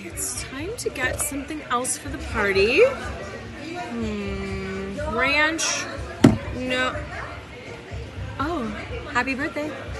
It's time to get something else for the party. Ranch. No. Oh, happy birthday.